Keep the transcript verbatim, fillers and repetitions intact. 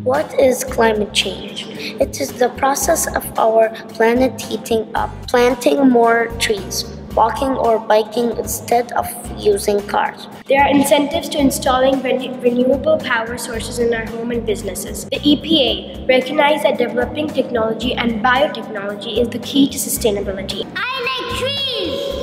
What is climate change? It is the process of our planet heating up, planting more trees, walking or biking instead of using cars. There are incentives to installing renew- renewable power sources in our home and businesses. The E P A recognized that developing technology and biotechnology is the key to sustainability. I like trees!